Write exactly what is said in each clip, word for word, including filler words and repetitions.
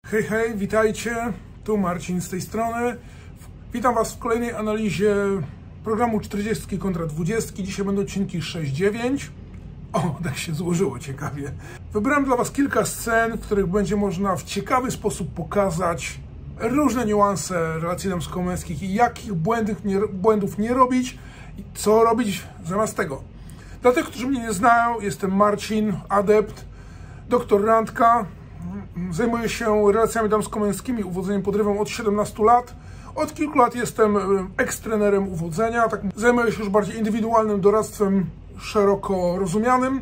Hej, hej, witajcie, tu Marcin z tej strony. Witam Was w kolejnej analizie programu czterdziestki kontra dwudziestki. Dzisiaj będą odcinki sześć dziewięć. O, tak się złożyło ciekawie. Wybrałem dla Was kilka scen, w których będzie można w ciekawy sposób pokazać różne niuanse relacji damsko-męskich i jakich błędów nie, błędów nie robić i co robić zamiast tego. Dla tych, którzy mnie nie znają, jestem Marcin, adept, doktor Randka. Zajmuję się relacjami damsko-męskimi, uwodzeniem podrywem od siedemnastu lat. Od kilku lat jestem ekstrenerem uwodzenia. Tak, zajmuję się już bardziej indywidualnym doradztwem, szeroko rozumianym.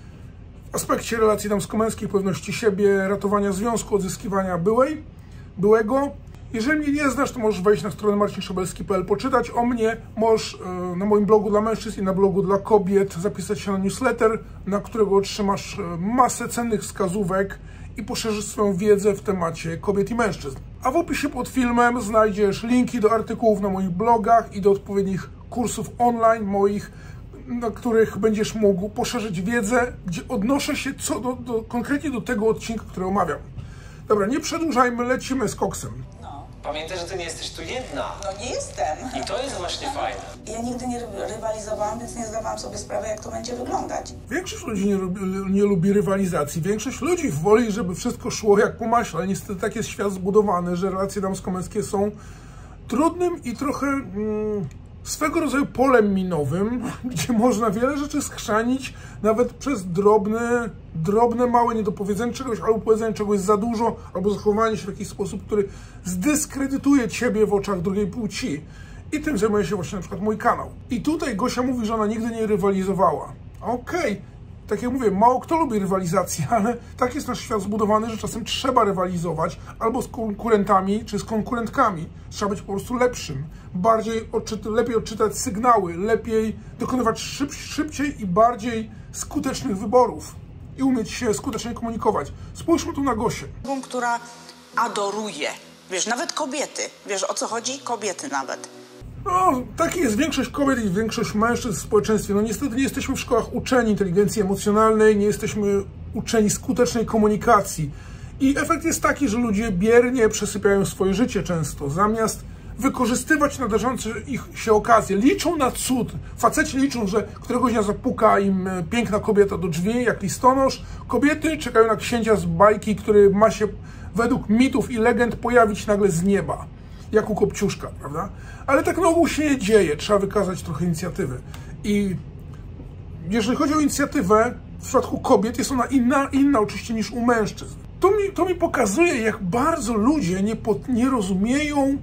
W aspekcie relacji damsko-męskich, pewności siebie, ratowania związku, odzyskiwania byłej, byłego. Jeżeli mnie nie znasz, to możesz wejść na stronę marcin szabelski kropka p l, poczytać o mnie. Możesz na moim blogu dla mężczyzn i na blogu dla kobiet zapisać się na newsletter, na którego otrzymasz masę cennych wskazówek i poszerzysz swoją wiedzę w temacie kobiet i mężczyzn. A w opisie pod filmem znajdziesz linki do artykułów na moich blogach i do odpowiednich kursów online moich, na których będziesz mógł poszerzyć wiedzę, gdzie odnoszę się co do, do, konkretnie do tego odcinka, który omawiam. Dobra, nie przedłużajmy, lecimy z koksem. No. Pamiętaj, że ty nie jesteś tu jedna. No nie jestem. I to jest właśnie fajne. Ja nigdy nie rywalizowałam, więc nie zdawałam sobie sprawy, jak to będzie wyglądać. Większość ludzi nie, nie lubi rywalizacji. Większość ludzi woli, żeby wszystko szło jak po maśle. Ale niestety tak jest świat zbudowany, że relacje damsko-męskie są trudnym i trochę mm, swego rodzaju polem minowym, gdzie można wiele rzeczy schrzanić, nawet przez drobne, drobne, małe niedopowiedzenie czegoś, albo powiedzenie czegoś za dużo, albo zachowanie się w jakiś sposób, który zdyskredytuje ciebie w oczach drugiej płci. I tym zajmuje się właśnie na przykład mój kanał. I tutaj Gosia mówi, że ona nigdy nie rywalizowała. Okej, okay. Tak jak mówię, mało kto lubi rywalizację, ale tak jest nasz świat zbudowany, że czasem trzeba rywalizować albo z konkurentami, czy z konkurentkami. Trzeba być po prostu lepszym, bardziej odczyt lepiej odczytać sygnały, lepiej dokonywać szyb szybciej i bardziej skutecznych wyborów i umieć się skutecznie komunikować. Spójrzmy tu na Gosię. Która adoruje. Wiesz, nawet kobiety. Wiesz, o co chodzi? Kobiety nawet. No, taki jest większość kobiet i większość mężczyzn w społeczeństwie. No niestety nie jesteśmy w szkołach uczeni inteligencji emocjonalnej, nie jesteśmy uczeni skutecznej komunikacji. I efekt jest taki, że ludzie biernie przesypiają swoje życie często, zamiast wykorzystywać nadarzające ich się okazje. Liczą na cud. Faceci liczą, że któregoś dnia zapuka im piękna kobieta do drzwi, jak listonosz. Kobiety czekają na księcia z bajki, który ma się według mitów i legend pojawić nagle z nieba. Jak u Kopciuszka, prawda? Ale tak na ogół się nie dzieje. Trzeba wykazać trochę inicjatywy. I jeżeli chodzi o inicjatywę, w przypadku kobiet jest ona inna, inna oczywiście niż u mężczyzn. To mi, to mi pokazuje, jak bardzo ludzie nie, pod, nie rozumieją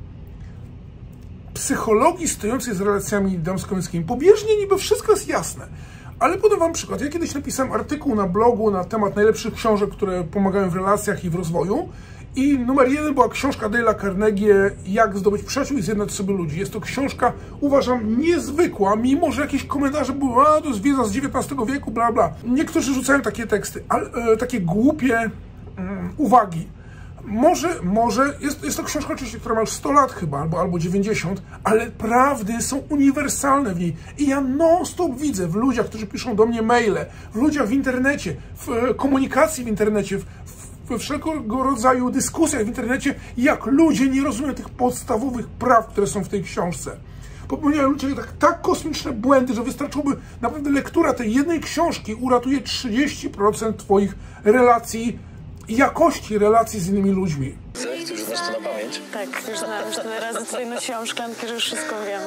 psychologii stojącej z relacjami damsko-męskimi. Pobieżnie niby wszystko jest jasne. Ale podam Wam przykład. Ja kiedyś napisałem artykuł na blogu na temat najlepszych książek, które pomagają w relacjach i w rozwoju. I numer jeden była książka Dale'a Carnegie, Jak zdobyć przyjaciół i zjednać sobie ludzi. Jest to książka, uważam, niezwykła, mimo że jakieś komentarze były, a to jest wiedza z dziewiętnastego wieku, bla bla. Niektórzy rzucają takie teksty, ale, e, takie głupie e, uwagi. Może, może, jest, jest to książka oczywiście, która ma już sto lat chyba, albo, albo dziewięćdziesiąt, ale prawdy są uniwersalne w niej. I ja non-stop widzę w ludziach, którzy piszą do mnie maile, w ludziach w internecie, w e, komunikacji w internecie, w, w we wszelkiego rodzaju dyskusjach w internecie, jak ludzie nie rozumieją tych podstawowych praw, które są w tej książce. Popełniają ludzie tak, tak kosmiczne błędy, że wystarczyłoby naprawdę lektura tej jednej książki uratuje trzydzieści procent Twoich relacji i jakości relacji z innymi ludźmi. Ty już znasz to na pamięć? Tak, już znałam tyle razy twoją nosiłam szklankę, że już wszystko wiem.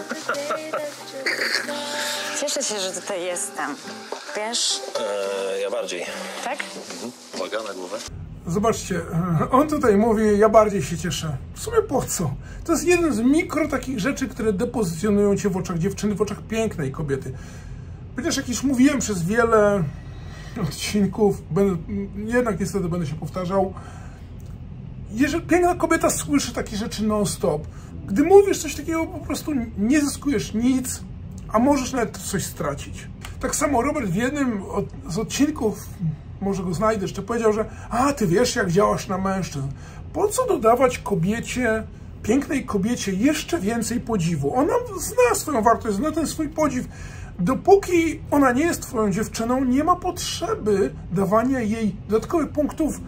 Cieszę się, że tutaj jestem. Wiesz? Eee, ja bardziej. Tak? Mhm. Uwaga na głowę. Zobaczcie, on tutaj mówi, ja bardziej się cieszę. W sumie po co? To jest jeden z mikro takich rzeczy, które depozycjonują cię w oczach dziewczyny, w oczach pięknej kobiety. Chociaż jak już mówiłem przez wiele odcinków, będę, jednak niestety będę się powtarzał, jeżeli piękna kobieta słyszy takie rzeczy non-stop, gdy mówisz coś takiego, po prostu nie zyskujesz nic, a możesz nawet coś stracić. Tak samo Robert w jednym od, z odcinków, może go znajdę, jeszcze powiedział, że a, ty wiesz, jak działasz na mężczyzn. Po co dodawać kobiecie, pięknej kobiecie jeszcze więcej podziwu? Ona zna swoją wartość, zna ten swój podziw. Dopóki ona nie jest twoją dziewczyną, nie ma potrzeby dawania jej dodatkowych punktów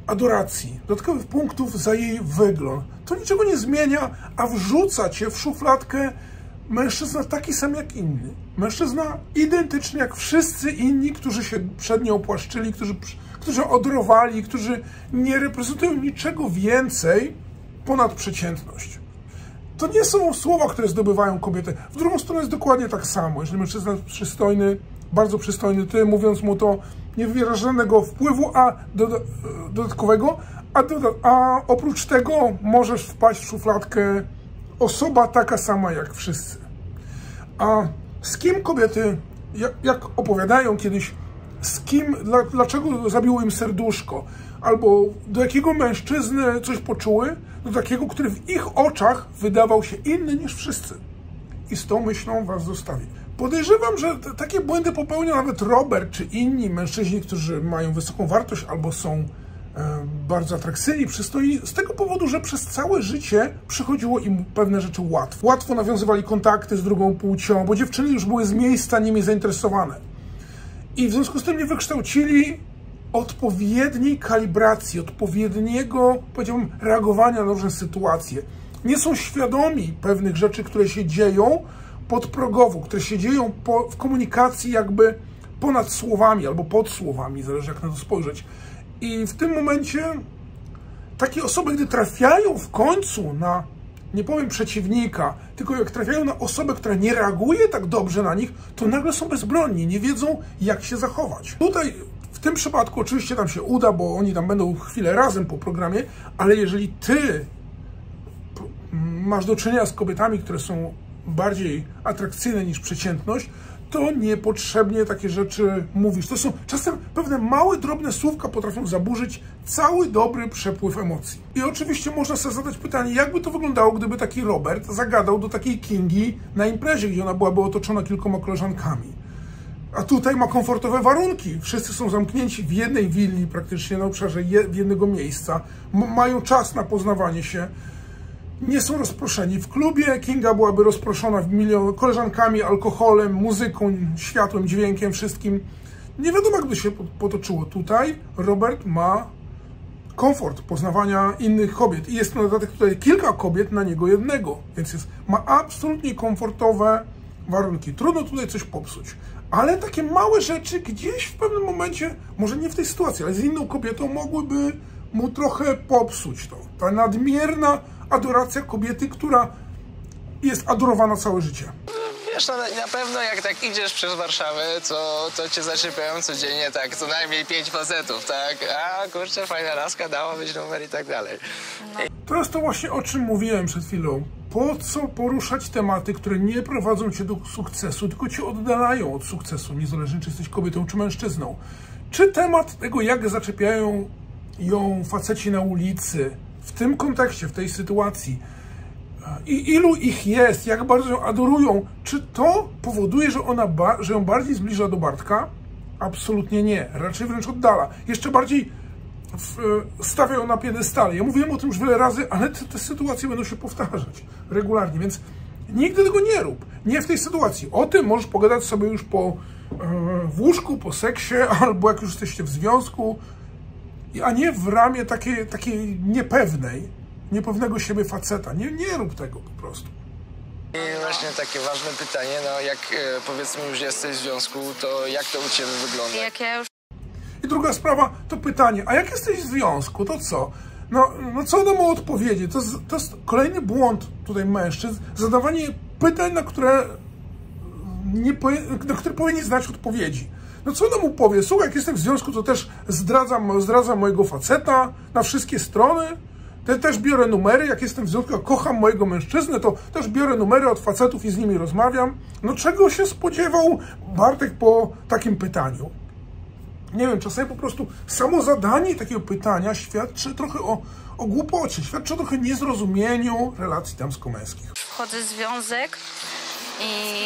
adoracji, dodatkowych punktów za jej wygląd. To niczego nie zmienia, a wrzuca cię w szufladkę mężczyzna taki sam jak inny. Mężczyzna identyczny jak wszyscy inni, którzy się przed nią płaszczyli, którzy, którzy odrowali, którzy nie reprezentują niczego więcej ponad przeciętność. To nie są słowa, które zdobywają kobietę. W drugą stronę jest dokładnie tak samo. Jeżeli mężczyzna jest przystojny, bardzo przystojny, ty mówiąc mu to nie wywiera żadnego wpływu a doda dodatkowego, a, doda a oprócz tego możesz wpaść w szufladkę osoba taka sama jak wszyscy. A z kim kobiety, jak, jak opowiadają kiedyś, z kim, dla, dlaczego zabiło im serduszko, albo do jakiego mężczyzny coś poczuły, do takiego, który w ich oczach wydawał się inny niż wszyscy. I z tą myślą was zostawię. Podejrzewam, że takie błędy popełnia nawet Robert czy inni mężczyźni, którzy mają wysoką wartość albo są e, bardzo atrakcyjni, przystojni, z tego powodu, że przez całe życie przychodziło im pewne rzeczy łatwo. Łatwo nawiązywali kontakty z drugą płcią, bo dziewczyny już były z miejsca nimi zainteresowane. I w związku z tym nie wykształcili odpowiedniej kalibracji, odpowiedniego, powiedziałbym, reagowania na różne sytuacje. Nie są świadomi pewnych rzeczy, które się dzieją podprogowo, które się dzieją po, w komunikacji jakby ponad słowami albo pod słowami, zależy jak na to spojrzeć. I w tym momencie takie osoby, gdy trafiają w końcu na, nie powiem przeciwnika, tylko jak trafiają na osobę, która nie reaguje tak dobrze na nich, to nagle są bezbronni, nie wiedzą jak się zachować. Tutaj w tym przypadku oczywiście tam się uda, bo oni tam będą chwilę razem po programie, ale jeżeli ty masz do czynienia z kobietami, które są bardziej atrakcyjne niż przeciętność, to niepotrzebnie takie rzeczy mówisz. To są czasem pewne małe, drobne słówka potrafią zaburzyć cały dobry przepływ emocji. I oczywiście można sobie zadać pytanie, jakby to wyglądało, gdyby taki Robert zagadał do takiej Kingi na imprezie, gdzie ona byłaby otoczona kilkoma koleżankami. A tutaj ma komfortowe warunki. Wszyscy są zamknięci w jednej willi, praktycznie na obszarze jednego miejsca. M- mają czas na poznawanie się. Nie są rozproszeni. W klubie Kinga byłaby rozproszona w milion koleżankami, alkoholem, muzyką, światłem, dźwiękiem, wszystkim. Nie wiadomo, jak by się potoczyło. Tutaj Robert ma komfort poznawania innych kobiet. I jest na dodatek tutaj kilka kobiet na niego jednego. Więc jest, ma absolutnie komfortowe warunki. Trudno tutaj coś popsuć. Ale takie małe rzeczy gdzieś w pewnym momencie, może nie w tej sytuacji, ale z inną kobietą mogłyby mu trochę popsuć to. Ta nadmierna adoracja kobiety, która jest adorowana całe życie. Wiesz, no, na pewno jak tak idziesz przez Warszawę, to, to cię zaczepiają codziennie tak co najmniej pięć facetów, tak? A kurczę, fajna laska, dała być numer i tak dalej. To jest to właśnie, o czym mówiłem przed chwilą. Po co poruszać tematy, które nie prowadzą cię do sukcesu, tylko cię oddalają od sukcesu, niezależnie czy jesteś kobietą czy mężczyzną. Czy temat tego, jak zaczepiają ją faceci na ulicy, w tym kontekście, w tej sytuacji, i ilu ich jest, jak bardzo ją adorują, czy to powoduje, że ona że ją bardziej zbliża do Bartka? Absolutnie nie. Raczej wręcz oddala. Jeszcze bardziej w, stawia ją na piedestale. Ja mówiłem o tym już wiele razy, ale te, te sytuacje będą się powtarzać regularnie, więc nigdy tego nie rób. Nie w tej sytuacji. O tym możesz pogadać sobie już po, w łóżku, po seksie, albo jak już jesteście w związku, a nie w ramie takiej, takiej niepewnej, niepewnego siebie faceta. Nie, nie rób tego po prostu. I właśnie takie ważne pytanie, no jak e, powiedzmy już jesteś w związku, to jak to u ciebie wygląda? Jak ja już... I druga sprawa to pytanie, a jak jesteś w związku, to co? No, no co ona mu odpowiedzi? To, to jest kolejny błąd tutaj mężczyzn, zadawanie pytań, na które, nie, na które powinni znać odpowiedzi. No co ona mu powie? Słuchaj, jak jestem w związku, to też zdradzam, zdradzam mojego faceta na wszystkie strony. Te, też biorę numery, jak jestem w związku, jak kocham mojego mężczyznę, to też biorę numery od facetów i z nimi rozmawiam. No czego się spodziewał Bartek po takim pytaniu? Nie wiem, czasami po prostu samo zadanie takiego pytania świadczy trochę o, o głupocie, świadczy o trochę niezrozumieniu relacji damsko-męskich. Wchodzę w związek i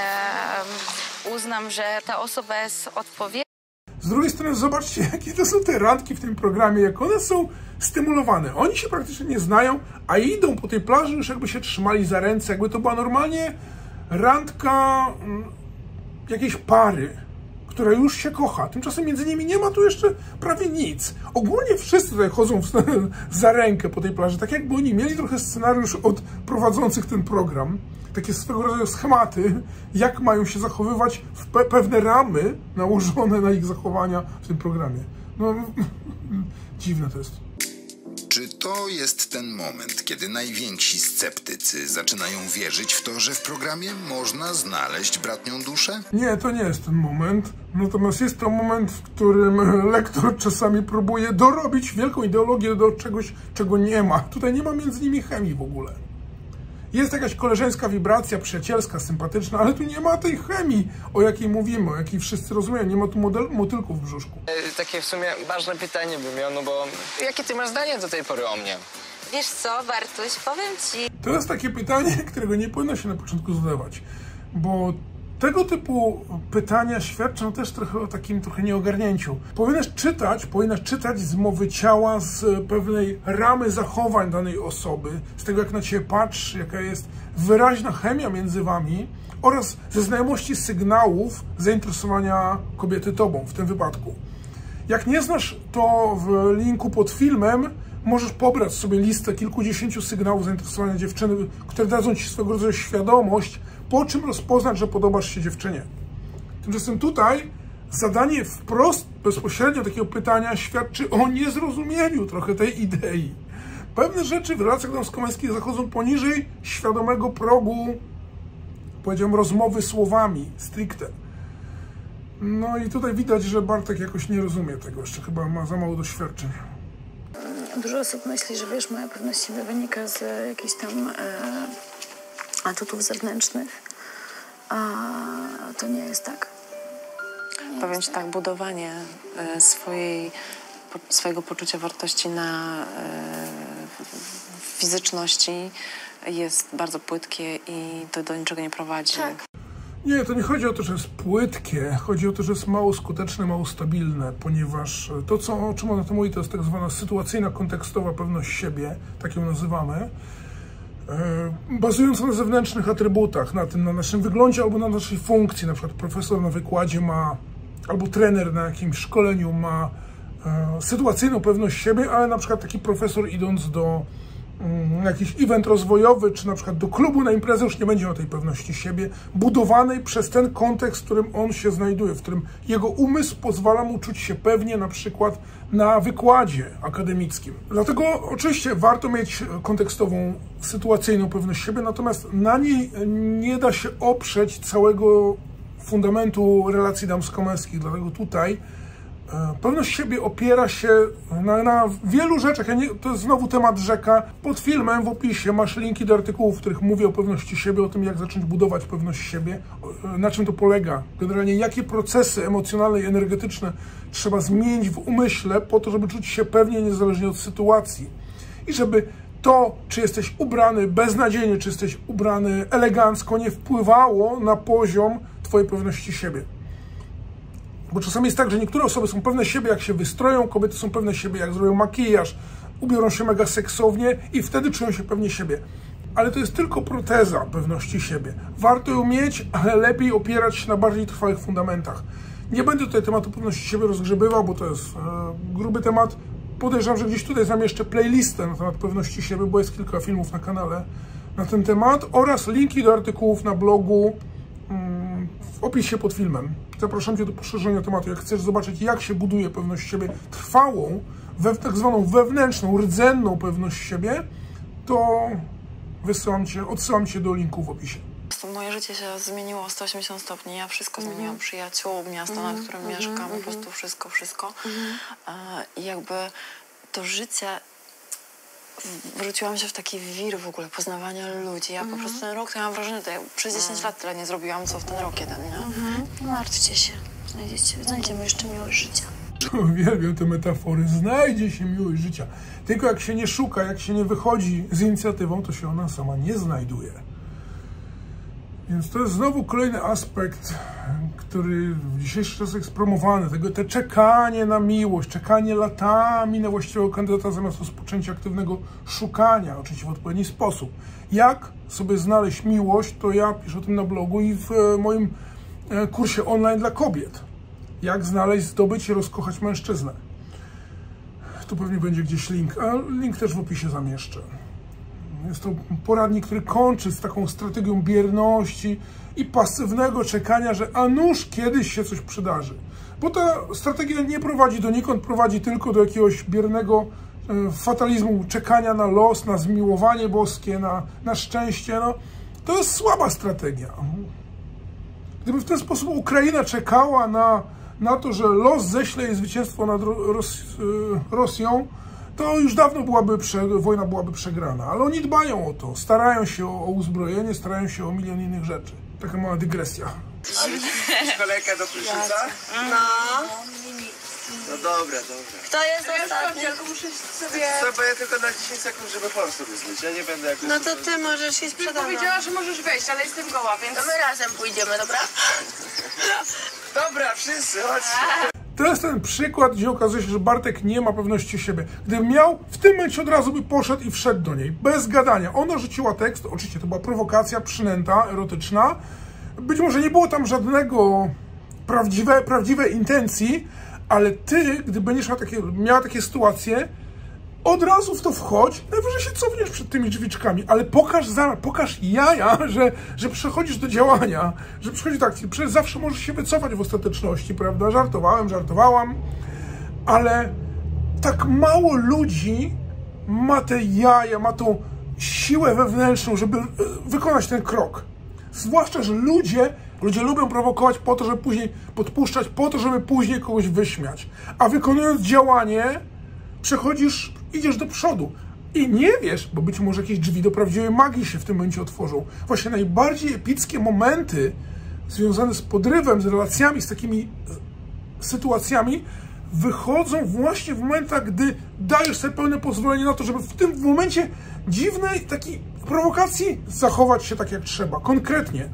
e, uznam, że ta osoba jest odpowiednia. Z drugiej strony zobaczcie, jakie to są te randki w tym programie, jak one są stymulowane. Oni się praktycznie nie znają, a idą po tej plaży już jakby się trzymali za ręce, jakby to była normalnie randka jakiejś pary, która już się kocha. Tymczasem między nimi nie ma tu jeszcze prawie nic. Ogólnie wszyscy tutaj chodzą w, za rękę po tej plaży, tak jakby oni mieli trochę scenariusz od prowadzących ten program. Takie swego rodzaju schematy, jak mają się zachowywać w pe pewne ramy nałożone na ich zachowania w tym programie. No, dziwne to jest. Czy to jest ten moment, kiedy najwięksi sceptycy zaczynają wierzyć w to, że w programie można znaleźć bratnią duszę? Nie, to nie jest ten moment. Natomiast jest to moment, w którym lektor czasami próbuje dorobić wielką ideologię do czegoś, czego nie ma. Tutaj nie ma między nimi chemii w ogóle. Jest jakaś koleżeńska wibracja, przyjacielska, sympatyczna, ale tu nie ma tej chemii, o jakiej mówimy, o jakiej wszyscy rozumieją. Nie ma tu model, motylków w brzuszku. E, takie w sumie ważne pytanie bym miał, no bo jakie ty masz zdanie do tej pory o mnie? Wiesz co, Bartuś, powiem ci... To jest takie pytanie, którego nie powinno się na początku zadawać, bo tego typu pytania świadczą też trochę o takim trochę nieogarnięciu. Powinnaś czytać, powinnaś czytać z mowy ciała, z pewnej ramy zachowań danej osoby, z tego jak na ciebie patrzy, jaka jest wyraźna chemia między wami oraz ze znajomości sygnałów zainteresowania kobiety tobą w tym wypadku. Jak nie znasz, to w linku pod filmem możesz pobrać sobie listę kilkudziesięciu sygnałów zainteresowania dziewczyny, które dadzą ci swego rodzaju świadomość, po czym rozpoznać, że podobasz się dziewczynie. Tymczasem tutaj zadanie wprost, bezpośrednio takiego pytania świadczy o niezrozumieniu trochę tej idei. Pewne rzeczy w relacjach damsko-męskich zachodzą poniżej świadomego progu, powiedziałem, rozmowy słowami, stricte. No i tutaj widać, że Bartek jakoś nie rozumie tego, jeszcze chyba ma za mało doświadczeń. Dużo osób myśli, że wiesz, moja pewność siebie wynika z jakichś tam e, atutów zewnętrznych, a to nie jest tak. Nie Powiem jest ci tak. tak, budowanie e, swojej, po, swojego poczucia wartości na e, fizyczności jest bardzo płytkie i to do niczego nie prowadzi. Tak. Nie, to nie chodzi o to, że jest płytkie, chodzi o to, że jest mało skuteczne, mało stabilne, ponieważ to, co, o czym ona to mówi, to jest tak zwana sytuacyjna, kontekstowa pewność siebie, tak ją nazywamy, e, bazująca na zewnętrznych atrybutach, na tym, na naszym wyglądzie albo na naszej funkcji. Na przykład profesor na wykładzie ma, albo trener na jakimś szkoleniu ma e, sytuacyjną pewność siebie, ale na przykład taki profesor idąc do jakiś event rozwojowy, czy na przykład do klubu na imprezę już nie będzie miał tej pewności siebie, budowanej przez ten kontekst, w którym on się znajduje, w którym jego umysł pozwala mu czuć się pewnie na przykład na wykładzie akademickim. Dlatego oczywiście warto mieć kontekstową, sytuacyjną pewność siebie, natomiast na niej nie da się oprzeć całego fundamentu relacji damsko-męskich, dlatego tutaj pewność siebie opiera się na, na wielu rzeczach. Ja nie, to jest znowu temat rzeka. Pod filmem w opisie masz linki do artykułów, w których mówię o pewności siebie, o tym, jak zacząć budować pewność siebie, na czym to polega. Generalnie, jakie procesy emocjonalne i energetyczne trzeba zmienić w umyśle po to, żeby czuć się pewnie, niezależnie od sytuacji. I żeby to, czy jesteś ubrany beznadziejnie, czy jesteś ubrany elegancko, nie wpływało na poziom twojej pewności siebie. Bo czasami jest tak, że niektóre osoby są pewne siebie, jak się wystroją, kobiety są pewne siebie, jak zrobią makijaż, ubiorą się mega seksownie i wtedy czują się pewnie siebie. Ale to jest tylko proteza pewności siebie. Warto ją mieć, ale lepiej opierać się na bardziej trwałych fundamentach. Nie będę tutaj tematu pewności siebie rozgrzebywał, bo to jest e, gruby temat. Podejrzewam, że gdzieś tutaj zamieszczę playlistę na temat pewności siebie, bo jest kilka filmów na kanale na ten temat oraz linki do artykułów na blogu mm, w opisie pod filmem. Zapraszam Cię do poszerzenia tematu. Jak chcesz zobaczyć, jak się buduje pewność siebie trwałą, we, tak zwaną wewnętrzną, rdzenną pewność siebie, to wysyłam Cię, odsyłam Cię do linku w opisie. Moje życie się zmieniło o sto osiemdziesiąt stopni. Ja wszystko Mhm. zmieniłam. Przyjaciół, miasto, Mhm. na którym Mhm. mieszkam, Mhm. po prostu wszystko, wszystko. Mhm. E, I jakby to życie... Wróciłam się w taki wir w ogóle poznawania ludzi. Ja po prostu ten rok, to ja mam wrażenie, że ja przez dziesięć lat tyle nie zrobiłam, co w ten rok jeden, nie? Mhm. Nie martwcie się. Znajdziecie, znajdziemy jeszcze miłość życia. Uwielbiam te metafory. Znajdzie się miłość życia. Tylko jak się nie szuka, jak się nie wychodzi z inicjatywą, to się ona sama nie znajduje. Więc to jest znowu kolejny aspekt, który w dzisiejszych czasach jest promowany. Tego, te czekanie na miłość, czekanie latami na właściwego kandydata zamiast rozpoczęcia aktywnego szukania, oczywiście w odpowiedni sposób. Jak sobie znaleźć miłość, to ja piszę o tym na blogu i w moim kursie online dla kobiet. Jak znaleźć, zdobyć i rozkochać mężczyznę. Tu pewnie będzie gdzieś link, a link też w opisie zamieszczę. Jest to poradnik, który kończy z taką strategią bierności i pasywnego czekania, że a nuż kiedyś się coś przydarzy. Bo ta strategia nie prowadzi donikąd, prowadzi tylko do jakiegoś biernego e, fatalizmu, czekania na los, na zmiłowanie boskie, na, na szczęście. No, to jest słaba strategia. Gdyby w ten sposób Ukraina czekała na, na to, że los ześle jej zwycięstwo nad Ros Rosją, to już dawno byłaby prze, wojna byłaby przegrana. Ale oni dbają o to, starają się o, o uzbrojenie, starają się o milion innych rzeczy. Taka mała dygresja. Kolejka do prysznica? No. No dobra, dobra. Kto jest ostatni? Muszę sobie... Co, bo ja tylko na dziesięć sekund, żeby pol sobie zmyć. Ja nie będę jakoś... No to ty możesz iść przede mną. Powiedziała, że możesz wejść, ale jestem goła, więc... To my razem pójdziemy, dobra? Dobra, wszyscy, chodźcie. To jest ten przykład, gdzie okazuje się, że Bartek nie ma pewności siebie. Gdyby miał, w tym momencie od razu by poszedł i wszedł do niej, bez gadania. Ona rzuciła tekst, oczywiście to była prowokacja, przynęta, erotyczna. Być może nie było tam żadnego prawdziwe, prawdziwej intencji, ale ty, gdy będziesz miał takie, miała takie sytuacje, od razu w to wchodź, najwyżej się cofniesz przed tymi drzwiczkami, ale pokaż, pokaż jaja, że, że przechodzisz do działania, że przechodzisz do akcji. Przecież zawsze możesz się wycofać w ostateczności, prawda? Żartowałem, żartowałam, ale tak mało ludzi ma te jaja, ma tą siłę wewnętrzną, żeby wykonać ten krok. Zwłaszcza, że ludzie, ludzie lubią prowokować po to, żeby później podpuszczać, po to, żeby później kogoś wyśmiać. A wykonując działanie, przechodzisz, idziesz do przodu. I nie wiesz, bo być może jakieś drzwi do prawdziwej magii się w tym momencie otworzą. Właśnie najbardziej epickie momenty związane z podrywem, z relacjami, z takimi sytuacjami wychodzą właśnie w momentach, gdy dajesz sobie pełne pozwolenie na to, żeby w tym momencie dziwnej takiej prowokacji zachować się tak jak trzeba, konkretnie.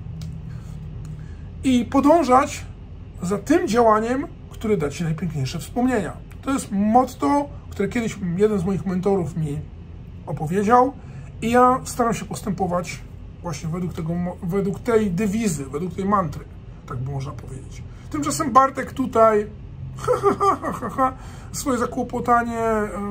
I podążać za tym działaniem, które da ci najpiękniejsze wspomnienia. To jest motto, które kiedyś jeden z moich mentorów mi opowiedział i ja staram się postępować właśnie według, tego, według tej dewizy, według tej mantry, tak by można powiedzieć. Tymczasem Bartek tutaj ha, ha, ha, ha, ha, swoje zakłopotanie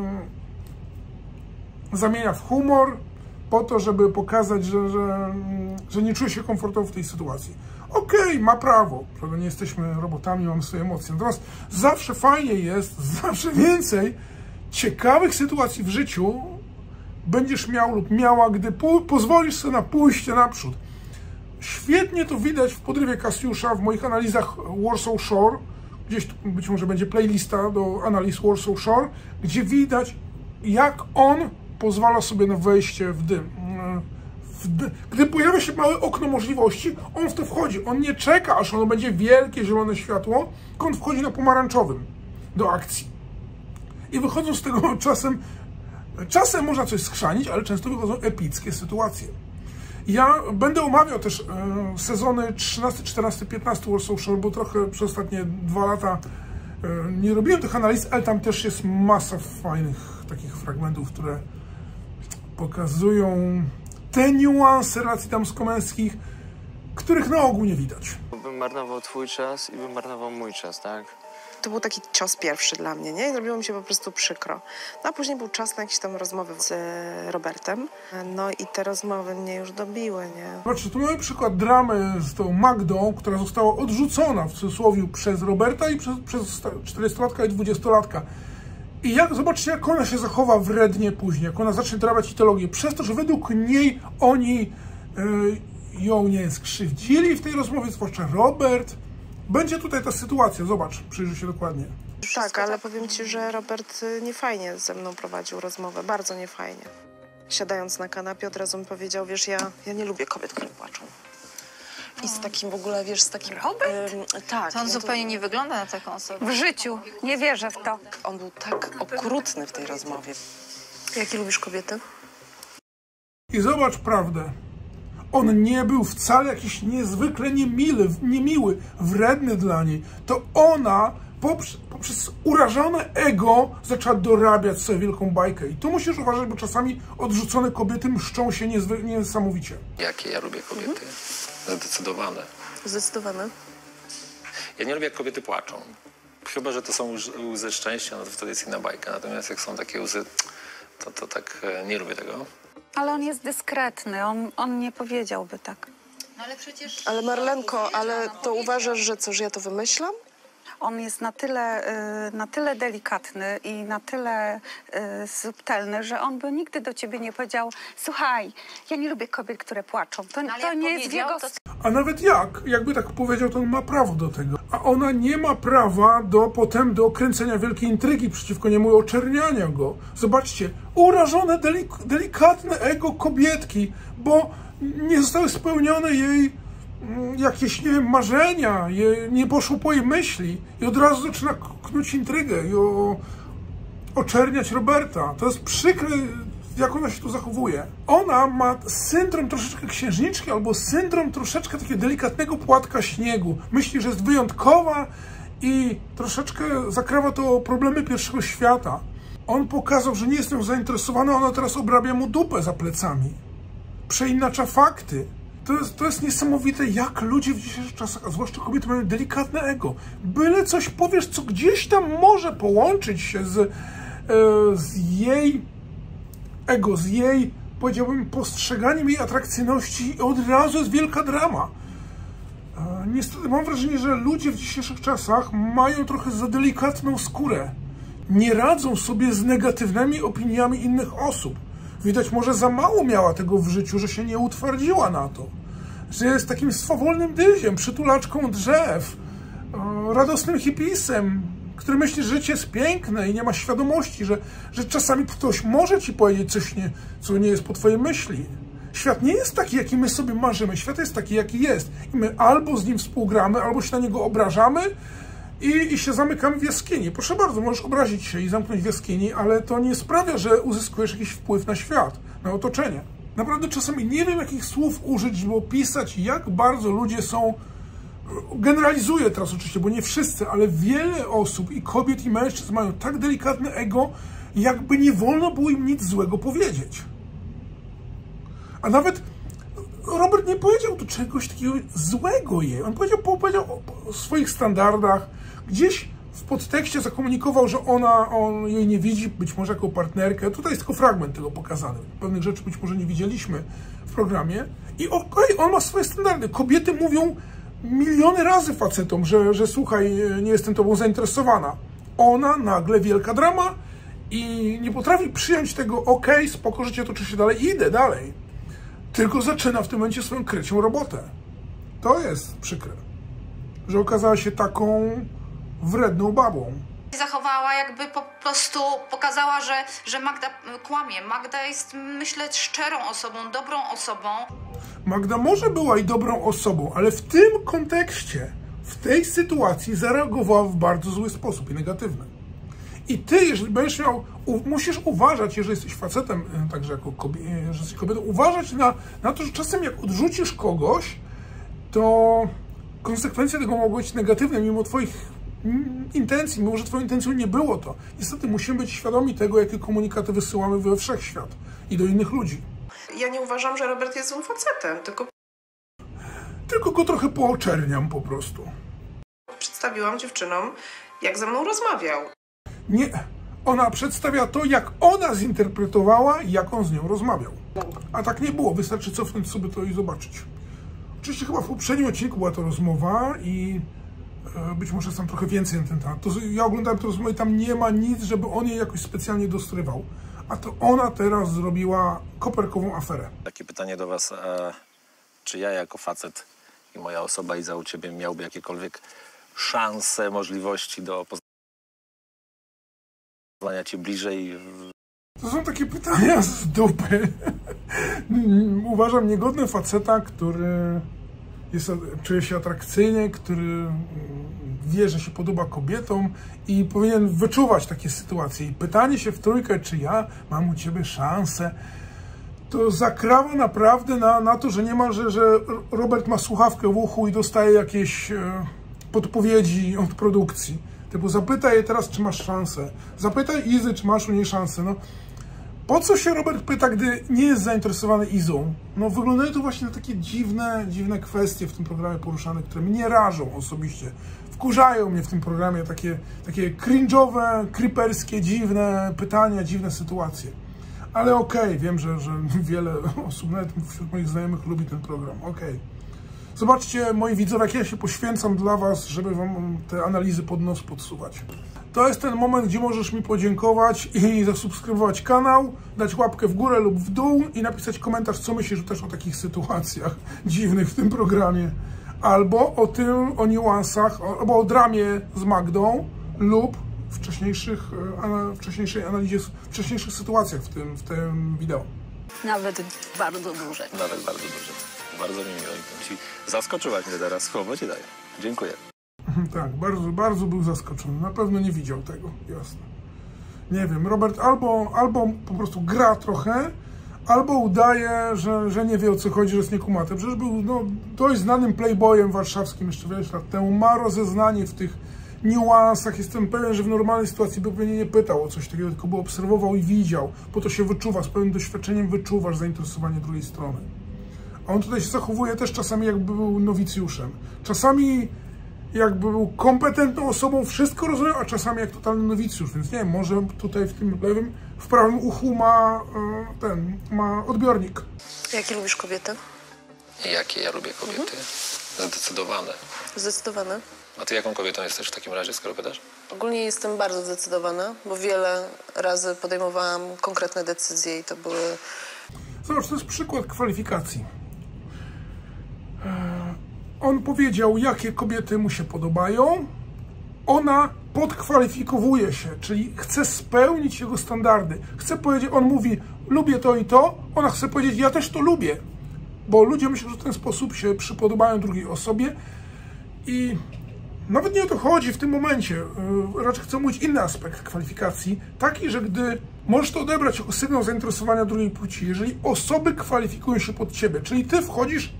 yy, zamienia w humor po to, żeby pokazać, że, że, że nie czuje się komfortowo w tej sytuacji. Okej, okay, ma prawo, prawda? Nie jesteśmy robotami, mamy swoje emocje. Natomiast zawsze fajnie jest, zawsze więcej ciekawych sytuacji w życiu będziesz miał lub miała, gdy pozwolisz sobie na pójście naprzód. Świetnie to widać w podrywie Kasiusza, w moich analizach Warsaw Shore. Gdzieś tu być może będzie playlista do analiz Warsaw Shore, gdzie widać, jak on pozwala sobie na wejście w dym. W dy... Gdy pojawia się małe okno możliwości, on w to wchodzi. On nie czeka, aż ono będzie wielkie zielone światło, tylko on wchodzi na pomarańczowym do akcji. I wychodzą z tego czasem, czasem można coś skrzanić, ale często wychodzą epickie sytuacje. Ja będę omawiał też e, sezony trzynasty, czternasty, piętnasty Warsaw Shore, bo trochę przez ostatnie dwa lata e, nie robiłem tych analiz, ale tam też jest masa fajnych takich fragmentów, które pokazują te niuanse relacji damsko-męskich, których na ogół nie widać. Bym marnował twój czas i bym marnował mój czas, tak? To był taki cios pierwszy dla mnie, nie? I zrobiło mi się po prostu przykro. No a później był czas na jakieś tam rozmowy z Robertem. No i te rozmowy mnie już dobiły, nie? Zobaczcie, tu mamy przykład dramy z tą Magdą, która została odrzucona w cudzysłowie przez Roberta i przez, przez czterdziestolatka i dwudziestolatka. I jak, zobaczcie, jak ona się zachowa wrednie później, jak ona zacznie drabiać teologię, przez to, że według niej oni yy, ją nie skrzywdzili w tej rozmowie, zwłaszcza Robert. Będzie tutaj ta sytuacja, zobacz, przyjrzyj się dokładnie. Tak, ale powiem ci, że Robert niefajnie ze mną prowadził rozmowę, bardzo niefajnie. Siadając na kanapie od razu mi powiedział, wiesz, ja, ja nie lubię kobiet, które płaczą. I z takim w ogóle, wiesz, z takim... Robert? Ym, tak. To on ja zupełnie to... nie wygląda na taką osobę. W życiu. Nie wierzę w to. On był tak okrutny w tej rozmowie. Jakie lubisz kobiety? I zobacz prawdę. On nie był wcale jakiś niezwykle niemily, niemiły, wredny dla niej. To ona poprzez, poprzez urażone ego zaczęła dorabiać sobie wielką bajkę. I tu musisz uważać, bo czasami odrzucone kobiety mszczą się niezwy, niesamowicie. Jakie ja lubię kobiety? Mhm. Zdecydowane. Zdecydowane. Ja nie lubię, jak kobiety płaczą. chyba, że to są łzy szczęścia, no to wtedy jest inna bajka. Natomiast jak są takie łzy, to, to tak nie lubię tego. Ale on jest dyskretny, on, on nie powiedziałby tak. No ale przecież... Ale Marlenko, ale to uważasz, że co, że ja to wymyślam? On jest na tyle, y, na tyle delikatny i na tyle y, subtelny, że on by nigdy do ciebie nie powiedział: słuchaj, ja nie lubię kobiet, które płaczą. To, ale to jak nie jest w jego... to... A nawet jak, jakby tak powiedział, to on ma prawo do tego. A ona nie ma prawa do potem do kręcenia wielkiej intrygi przeciwko niemu i oczerniania go. Zobaczcie, urażone, delik delikatne ego kobietki, bo nie zostały spełnione jej jakieś, nie wiem, marzenia, je, nie poszło po jej myśli i od razu zaczyna knuć intrygę i o, oczerniać Roberta. To jest przykre, jak ona się tu zachowuje. Ona ma syndrom troszeczkę księżniczki albo syndrom troszeczkę takiego delikatnego płatka śniegu. Myśli, że jest wyjątkowa i troszeczkę zakrawa to problemy pierwszego świata. On pokazał, że nie jest nią zainteresowany, ona teraz obrabia mu dupę za plecami. Przeinacza fakty. To jest, to jest niesamowite, jak ludzie w dzisiejszych czasach, a zwłaszcza kobiety, mają delikatne ego. Byle coś powiesz, co gdzieś tam może połączyć się z, e, z jej ego, z jej, powiedziałbym, postrzeganiem jej atrakcyjności i od razu jest wielka drama. E, niestety mam wrażenie, że ludzie w dzisiejszych czasach mają trochę za delikatną skórę. Nie radzą sobie z negatywnymi opiniami innych osób. Widać, może za mało miała tego w życiu, że się nie utwardziła na to. Że jest takim swawolnym dyziem, przytulaczką drzew, e, radosnym hipisem, który myśli, że życie jest piękne i nie ma świadomości, że, że czasami ktoś może ci powiedzieć coś, nie, co nie jest po twojej myśli. Świat nie jest taki, jaki my sobie marzymy. Świat jest taki, jaki jest. I my albo z nim współgramy, albo się na niego obrażamy i, i się zamykamy w jaskini. Proszę bardzo, możesz obrazić się i zamknąć w jaskini, ale to nie sprawia, że uzyskujesz jakiś wpływ na świat, na otoczenie. Naprawdę czasami nie wiem, jakich słów użyć, żeby opisać, jak bardzo ludzie są... Generalizuję teraz oczywiście, bo nie wszyscy, ale wiele osób, i kobiet, i mężczyzn, mają tak delikatne ego, jakby nie wolno było im nic złego powiedzieć. A nawet Robert nie powiedział tu czegoś takiego złego jej. On powiedział, powiedział o swoich standardach. Gdzieś w podtekście zakomunikował, że ona, on jej nie widzi, być może jako partnerkę. Tutaj jest tylko fragment tego pokazany. Pewnych rzeczy być może nie widzieliśmy w programie. I okej, okay, on ma swoje standardy. Kobiety mówią miliony razy facetom, że, że słuchaj, nie jestem tobą zainteresowana. Ona nagle wielka drama i nie potrafi przyjąć tego, okej, okay, spoko, życie toczy się dalej, idę dalej. Tylko zaczyna w tym momencie swoją krycią robotę. To jest przykre, że okazała się taką wredną babą. Zachowała, jakby po prostu pokazała, że, że Magda kłamie. Magda jest, myślę, szczerą osobą, dobrą osobą. Magda może była i dobrą osobą, ale w tym kontekście, w tej sytuacji zareagowała w bardzo zły sposób i negatywny. I ty, jeżeli będziesz miał, u, musisz uważać, jeżeli jesteś facetem, także jako kobiet, że jesteś kobietą, uważać na, na to, że czasem jak odrzucisz kogoś, to konsekwencje tego mogą być negatywne, mimo twoich intencji, mimo że twoją intencją nie było to. Niestety musimy być świadomi tego, jakie komunikaty wysyłamy we wszechświat i do innych ludzi. Ja nie uważam, że Robert jest złym facetem, tylko... Tylko go trochę pooczerniam po prostu. Przedstawiłam dziewczynom, jak ze mną rozmawiał. Nie, ona przedstawia to, jak ona zinterpretowała, jak on z nią rozmawiał. A tak nie było, wystarczy cofnąć sobie to i zobaczyć. Oczywiście chyba w poprzednim odcinku była to rozmowa i e, być może jest tam trochę więcej na ten temat. To, ja oglądałem tę rozmowę i tam nie ma nic, żeby on jej jakoś specjalnie dostrywał. A to ona teraz zrobiła koperkową aferę. Takie pytanie do was, e, czy ja jako facet i moja osoba Iza u ciebie miałby jakiekolwiek szanse, możliwości do poznania cię bliżej? To są takie pytania z dupy. Uważam niegodne faceta, który jest, czuje się atrakcyjnie, który wie, że się podoba kobietom i powinien wyczuwać takie sytuacje. I pytanie się w trójkę, czy ja mam u ciebie szansę, to zakrawa naprawdę na, na to, że niemal, że, że Robert ma słuchawkę w uchu i dostaje jakieś e, podpowiedzi od produkcji. Typu zapytaj je teraz, czy masz szansę. Zapytaj Izy, czy masz u niej szansę. No, po co się Robert pyta, gdy nie jest zainteresowany Izą? No wyglądają to właśnie na takie dziwne, dziwne kwestie w tym programie poruszane, które mnie rażą osobiście. W wkurzają mnie w tym programie takie, takie cringe'owe, creeperskie, dziwne pytania, dziwne sytuacje. Ale okej, okay, wiem, że, że wiele osób, nawet wśród moich znajomych, lubi ten program. Okej. Okay. Zobaczcie, moi widzowie, jak ja się poświęcam dla was, żeby wam te analizy pod nos podsuwać. To jest ten moment, gdzie możesz mi podziękować i zasubskrybować kanał, dać łapkę w górę lub w dół i napisać komentarz, co myślisz też o takich sytuacjach dziwnych w tym programie. Albo o tym, o niuansach, albo o dramie z Magdą lub wcześniejszych, wcześniejszej analizie, wcześniejszych sytuacjach w tym, w tym wideo. Nawet bardzo duże. Nawet bardzo duże. Bardzo mi miło. Ci zaskoczyłaś mnie teraz, słowo ci daję. Dziękuję. Tak, bardzo, bardzo był zaskoczony. Na pewno nie widział tego, jasne. Nie wiem, Robert albo, albo po prostu gra trochę, albo udaje, że, że nie wie, o co chodzi, że jest niekumaty. Przecież był no, dość znanym playboyem warszawskim jeszcze wiele lat temu. Ma rozeznanie w tych niuansach. Jestem pewien, że w normalnej sytuacji by pewnie nie pytał o coś takiego, tylko by obserwował i widział. Po to się wyczuwa, z pewnym doświadczeniem wyczuwasz zainteresowanie drugiej strony. A on tutaj się zachowuje też czasami, jakby był nowicjuszem. Czasami jakby był kompetentną osobą, wszystko rozumiem, a czasami jak totalny nowicjusz, więc nie wiem, może tutaj w tym lewym, w prawym uchu ma ten, ma odbiornik. Jakie lubisz kobiety? Jakie ja lubię kobiety? Mhm. Zdecydowane. Zdecydowane. A ty jaką kobietą jesteś w takim razie, skoro pytasz? Ogólnie jestem bardzo zdecydowana, bo wiele razy podejmowałam konkretne decyzje i to były... Zobacz, to jest przykład kwalifikacji. On powiedział, jakie kobiety mu się podobają. Ona podkwalifikowuje się, czyli chce spełnić jego standardy. Chce powiedzieć, on mówi, lubię to i to. Ona chce powiedzieć, ja też to lubię. Bo ludzie myślą, że w ten sposób się przypodobają drugiej osobie. I nawet nie o to chodzi w tym momencie. Raczej chcę mówić inny aspekt kwalifikacji. Taki, że gdy możesz to odebrać jako sygnał zainteresowania drugiej płci, jeżeli osoby kwalifikują się pod ciebie, czyli ty wchodzisz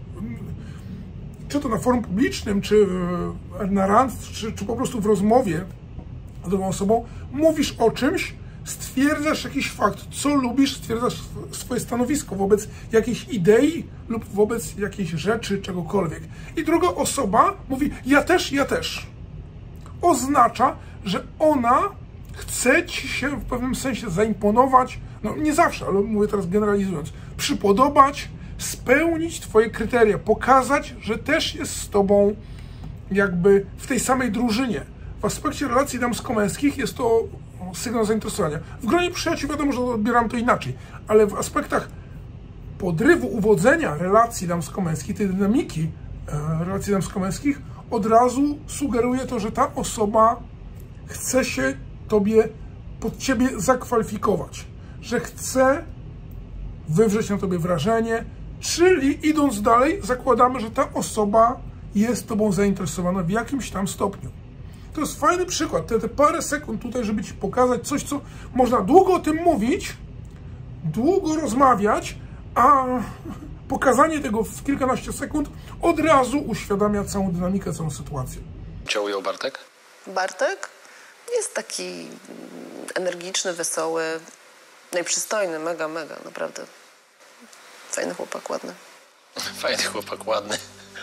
czy to na forum publicznym, czy na randce, czy, czy po prostu w rozmowie z drugą osobą, mówisz o czymś, stwierdzasz jakiś fakt, co lubisz, stwierdzasz swoje stanowisko wobec jakiejś idei lub wobec jakiejś rzeczy, czegokolwiek. I druga osoba mówi, ja też, ja też. Oznacza, że ona chce ci się w pewnym sensie zaimponować, no nie zawsze, ale mówię teraz generalizując, przypodobać, spełnić twoje kryteria, pokazać, że też jest z tobą jakby w tej samej drużynie. W aspekcie relacji damsko-męskich jest to sygnał zainteresowania. W gronie przyjaciół wiadomo, że odbieram to inaczej, ale w aspektach podrywu, uwodzenia relacji damsko-męskich, tej dynamiki e, relacji damsko-męskich, od razu sugeruje to, że ta osoba chce się tobie, pod ciebie zakwalifikować, że chce wywrzeć na tobie wrażenie, czyli idąc dalej, zakładamy, że ta osoba jest tobą zainteresowana w jakimś tam stopniu. To jest fajny przykład, te, te parę sekund tutaj, żeby ci pokazać coś, co można długo o tym mówić, długo rozmawiać, a pokazanie tego w kilkanaście sekund od razu uświadamia całą dynamikę, całą sytuację. Cię ujął Bartek? Bartek jest taki energiczny, wesoły, no i przystojny, mega, mega, naprawdę. Fajny chłopak, ładny. Fajny chłopak, ładny.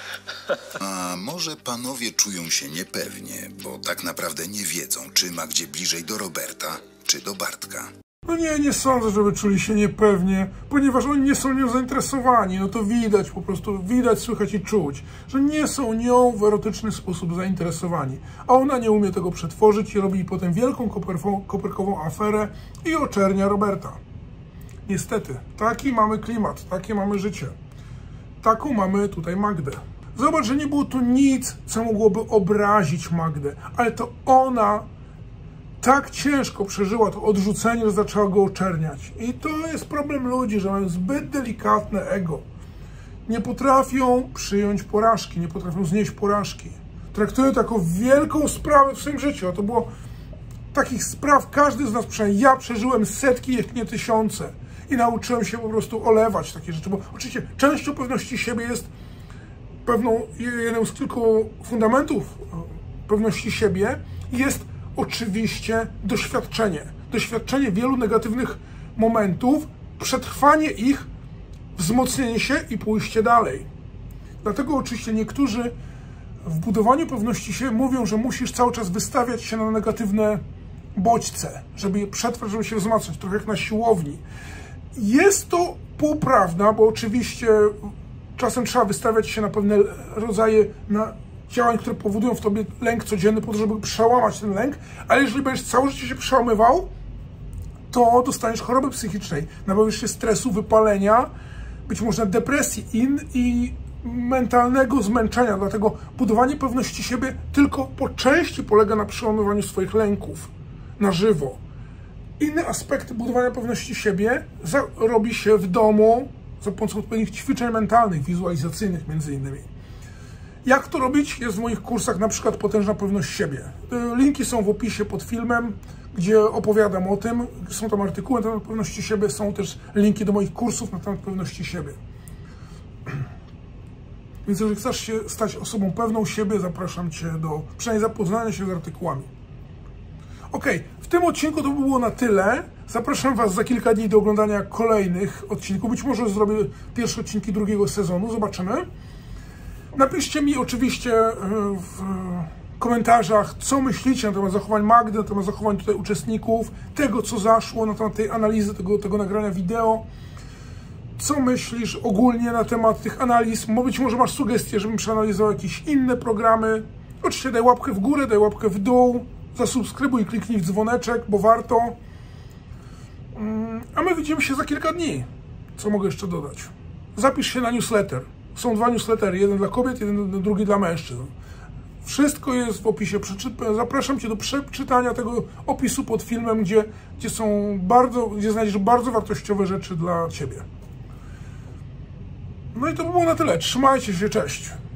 A może panowie czują się niepewnie, bo tak naprawdę nie wiedzą, czy ma gdzie bliżej do Roberta, czy do Bartka. No nie, nie sądzę, żeby czuli się niepewnie, ponieważ oni nie są nią zainteresowani. No to widać, po prostu widać, słychać i czuć, że nie są nią w erotyczny sposób zainteresowani. A ona nie umie tego przetworzyć i robi potem wielką koperkową aferę i oczernia Roberta. Niestety, taki mamy klimat, takie mamy życie. Taką mamy tutaj Magdę. Zobacz, że nie było tu nic, co mogłoby obrazić Magdę, ale to ona tak ciężko przeżyła to odrzucenie, że zaczęła go oczerniać. I to jest problem ludzi, że mają zbyt delikatne ego. Nie potrafią przyjąć porażki, nie potrafią znieść porażki. Traktują to jako wielką sprawę w swoim życiu. A to było takich spraw, każdy z nas przynajmniej, ja przeżyłem setki, jak nie tysiące. I nauczyłem się po prostu olewać takie rzeczy, bo oczywiście częścią pewności siebie jest pewną, jedną z kilku fundamentów pewności siebie jest oczywiście doświadczenie. Doświadczenie wielu negatywnych momentów, przetrwanie ich, wzmocnienie się i pójście dalej. Dlatego oczywiście niektórzy w budowaniu pewności siebie mówią, że musisz cały czas wystawiać się na negatywne bodźce, żeby je przetrwać, żeby się wzmacniać, trochę jak na siłowni. Jest to półprawda, bo oczywiście czasem trzeba wystawiać się na pewne rodzaje na działań, które powodują w tobie lęk codzienny, po to, żeby przełamać ten lęk, ale jeżeli będziesz całe życie się przełamywał, to dostaniesz choroby psychicznej, nabawisz się stresu, wypalenia, być może depresji in i mentalnego zmęczenia. Dlatego budowanie pewności siebie tylko po części polega na przełamywaniu swoich lęków na żywo. Inny aspekt budowania pewności siebie robi się w domu za pomocą odpowiednich ćwiczeń mentalnych, wizualizacyjnych między innymi. Jak to robić? Jest w moich kursach na przykład Potężna Pewność Siebie. Linki są w opisie pod filmem, gdzie opowiadam o tym. Są tam artykuły na temat pewności siebie, są też linki do moich kursów na temat pewności siebie. Więc jeżeli chcesz się stać osobą pewną siebie, zapraszam Cię do przynajmniej zapoznania się z artykułami. Ok, w tym odcinku to by było na tyle. Zapraszam Was za kilka dni do oglądania kolejnych odcinków. Być może zrobię pierwsze odcinki drugiego sezonu, zobaczymy. Napiszcie mi oczywiście w komentarzach, co myślicie na temat zachowań Magdy, na temat zachowań tutaj uczestników, tego, co zaszło, na temat tej analizy, tego, tego nagrania wideo. Co myślisz ogólnie na temat tych analiz? Być może masz sugestie, żebym przeanalizował jakieś inne programy. Oczywiście daj łapkę w górę, daj łapkę w dół, zasubskrybuj i kliknij w dzwoneczek, bo warto. A my widzimy się za kilka dni. Co mogę jeszcze dodać? Zapisz się na newsletter. Są dwa newslettery, jeden dla kobiet, jeden drugi dla mężczyzn. Wszystko jest w opisie. Zapraszam Cię do przeczytania tego opisu pod filmem, gdzie, gdzie są bardzo, gdzie znajdziesz bardzo wartościowe rzeczy dla Ciebie. No i to by było na tyle. Trzymajcie się, cześć.